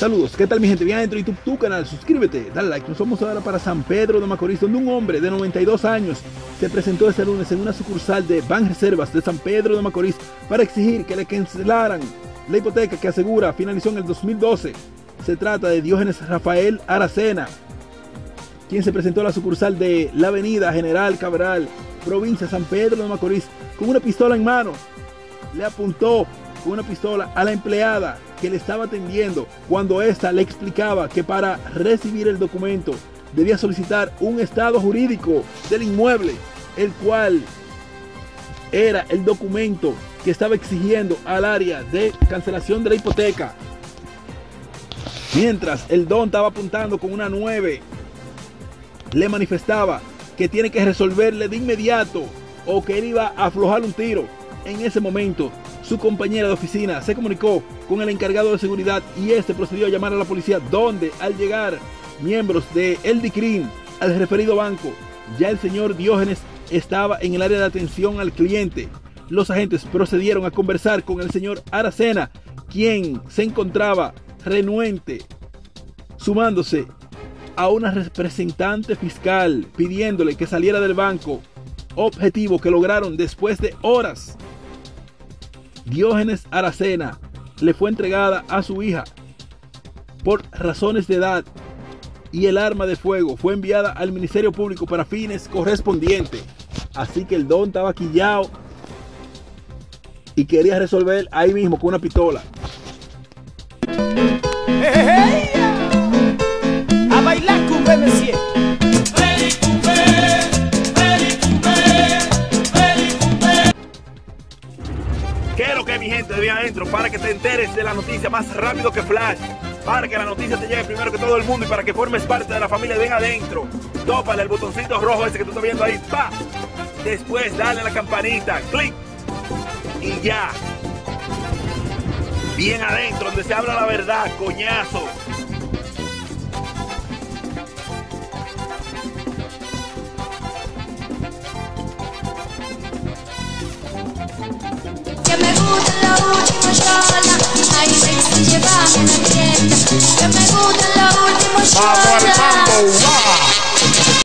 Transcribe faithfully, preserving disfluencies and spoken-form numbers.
Saludos, ¿qué tal mi gente? Bien adentro de YouTube, tu canal, suscríbete, dale like. Nos vamos ahora para San Pedro de Macorís, donde un hombre de noventa y dos años se presentó este lunes en una sucursal de Banreservas de San Pedro de Macorís para exigir que le cancelaran la hipoteca que asegura finalizó en el dos mil doce. Se trata de Diógenes Rafael Aracena, quien se presentó a la sucursal de la avenida General Cabral, provincia San Pedro de Macorís, con una pistola en mano. Le apuntó con una pistola a la empleada que le estaba atendiendo cuando ésta le explicaba que para recibir el documento debía solicitar un estado jurídico del inmueble, el cual era el documento que estaba exigiendo al área de cancelación de la hipoteca. Mientras el don estaba apuntando con una nueve, le manifestaba que tiene que resolverle de inmediato o que él iba a aflojar un tiro. En ese momento, su compañera de oficina se comunicó con el encargado de seguridad y este procedió a llamar a la policía, donde al llegar miembros de el DICRIM al referido banco, ya el señor Diógenes estaba en el área de atención al cliente. Los agentes procedieron a conversar con el señor Aracena, quien se encontraba renuente, sumándose a una representante fiscal pidiéndole que saliera del banco, objetivo que lograron después de horas. Diógenes Aracena le fue entregada a su hija por razones de edad y el arma de fuego fue enviada al Ministerio Público para fines correspondientes. Así que el don estaba quillao y quería resolver ahí mismo con una pistola. Hey, hey, a bailar cumbé, monsieur. ¿Qué es lo que mi gente de bien adentro? Para que te enteres de la noticia más rápido que Flash, para que la noticia te llegue primero que todo el mundo y para que formes parte de la familia de bien adentro. Tópale el botoncito rojo ese que tú estás viendo ahí, pa. Después dale a la campanita, clic y ya. Bien adentro, donde se habla la verdad, coñazo. Que me gusta la última chola, ahí sexy, llévame a la fiesta. Que me gusta la última chola.